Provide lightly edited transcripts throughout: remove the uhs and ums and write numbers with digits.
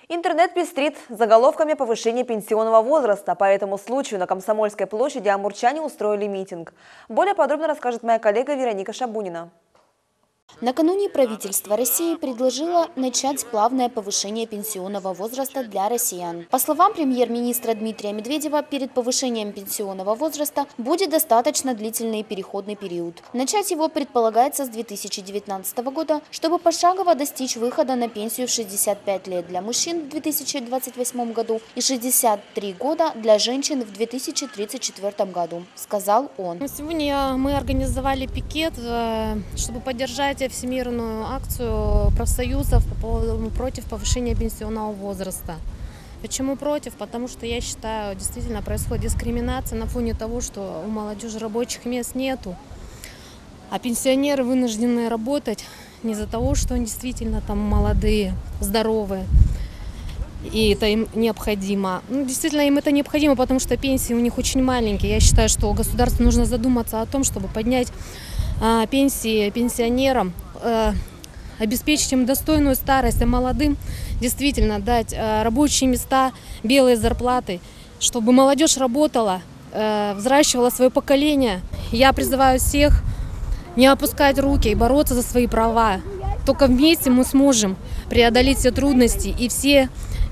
Интернет пестрит заголовками повышения пенсионного возраста. По этому случаю на Комсомольской площади амурчане устроили митинг. Более подробно расскажет моя коллега Вероника Шабунина. Накануне правительство России предложило начать плавное повышение пенсионного возраста для россиян. По словам премьер-министра Дмитрия Медведева, перед повышением пенсионного возраста будет достаточно длительный переходный период. Начать его предполагается с 2019 года, чтобы пошагово достичь выхода на пенсию в 65 лет для мужчин в 2028 году и 63 года для женщин в 2034 году, сказал он. Сегодня мы организовали пикет, чтобы поддержать всемирную акцию профсоюзов против повышения пенсионного возраста. Почему против? Потому что я считаю, действительно происходит дискриминация на фоне того, что у молодежи рабочих мест нету, а пенсионеры вынуждены работать не из-за того, что они действительно там молодые, здоровые, и это им необходимо. Действительно, им это необходимо, потому что пенсии у них очень маленькие. Я считаю, что государству нужно задуматься о том, чтобы поднять пенсии пенсионерам, обеспечить им достойную старость, а молодым действительно дать рабочие места, белые зарплаты, чтобы молодежь работала, взращивала свое поколение. Я призываю всех не опускать руки и бороться за свои права. Только вместе мы сможем преодолеть все трудности и все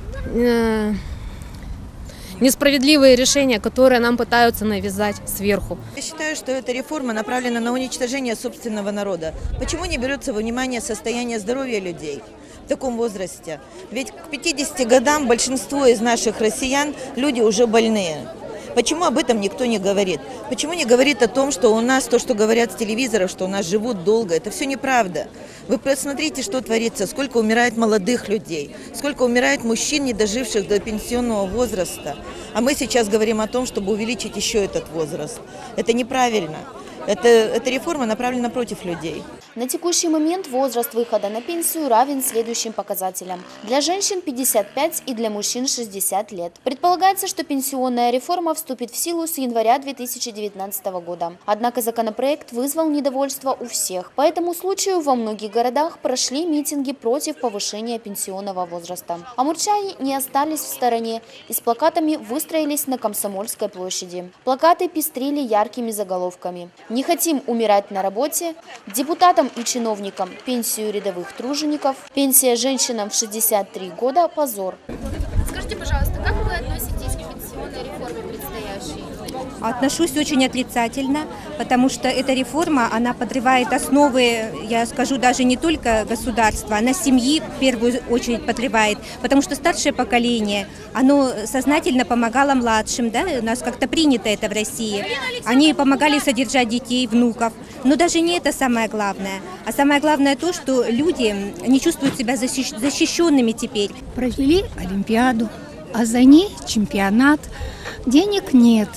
несправедливые решения, которые нам пытаются навязать сверху. Я считаю, что эта реформа направлена на уничтожение собственного народа. Почему не берется во внимание состояние здоровья людей в таком возрасте? Ведь к 50 годам большинство из наших россиян люди уже больные. Почему об этом никто не говорит? Почему не говорит о том, что у нас то, что говорят с телевизора, что у нас живут долго? Это все неправда. Вы посмотрите, что творится, сколько умирает молодых людей, сколько умирает мужчин, не доживших до пенсионного возраста. А мы сейчас говорим о том, чтобы увеличить еще этот возраст. Это неправильно. Эта реформа направлена против людей. На текущий момент возраст выхода на пенсию равен следующим показателям. Для женщин 55 и для мужчин 60 лет. Предполагается, что пенсионная реформа вступит в силу с января 2019 года. Однако законопроект вызвал недовольство у всех. По этому случаю во многих городах прошли митинги против повышения пенсионного возраста. Амурчане не остались в стороне и с плакатами выстроились на Комсомольской площади. Плакаты пестрили яркими заголовками. «Не хотим умирать на работе», «Депутатам и чиновникам пенсию рядовых тружеников», «Пенсия женщинам в 63 года – позор». Скажите, пожалуйста, как вы относитесь к пенсионной реформе предстоящей? Отношусь очень отрицательно, потому что эта реформа, она подрывает основы, я скажу, даже не только государства, она семьи в первую очередь подрывает, потому что старшее поколение, оно сознательно помогало младшим, да, у нас как-то принято это в России, они помогали содержать детей, внуков, но даже не это самое главное, а самое главное то, что люди не чувствуют себя защищенными теперь. Провели Олимпиаду, а за ней чемпионат, денег нет.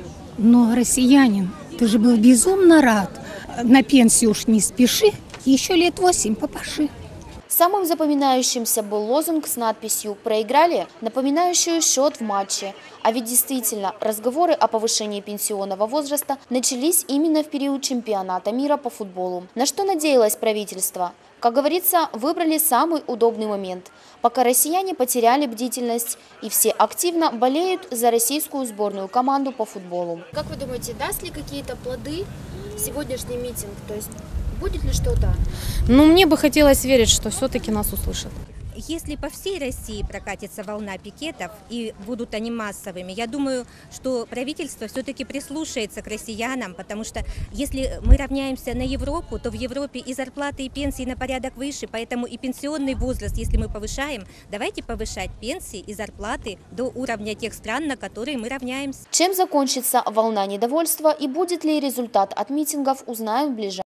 Но, россиянин, ты же был безумно рад. На пенсию уж не спеши, еще лет 8 попаши. Самым запоминающимся был лозунг с надписью «Проиграли», напоминающую счет в матче. А ведь действительно, разговоры о повышении пенсионного возраста начались именно в период чемпионата мира по футболу. На что надеялось правительство? Как говорится, выбрали самый удобный момент, пока россияне потеряли бдительность и все активно болеют за российскую сборную команду по футболу. Как вы думаете, даст ли какие-то плоды сегодняшний митинг? То есть будет ли что-то? Мне бы хотелось верить, что все-таки нас услышат. Если по всей России прокатится волна пикетов и будут они массовыми, я думаю, что правительство все-таки прислушается к россиянам, потому что если мы равняемся на Европу, то в Европе и зарплаты, и пенсии на порядок выше, поэтому и пенсионный возраст, если мы повышаем, давайте повышать пенсии и зарплаты до уровня тех стран, на которые мы равняемся. Чем закончится волна недовольства и будет ли результат от митингов, узнаем в ближайшее время.